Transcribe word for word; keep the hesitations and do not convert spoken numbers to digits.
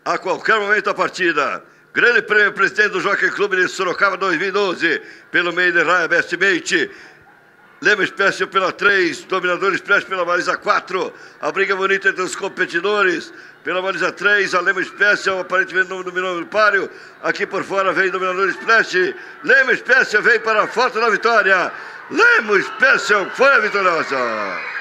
a qualquer momento da partida. Grande Prêmio Presidente do Jockey Clube de Sorocaba dois mil e doze, pelo meio de Raia Best Mate. Lema Special pela três, Dominador Express pela baliza quatro. A briga bonita entre os competidores. Pela baliza três, a Lema Special aparentemente não dominou o páreo. Aqui por fora vem Dominador Splash. Lema Special vem para a foto da vitória. Lema Special foi a vitoriosa.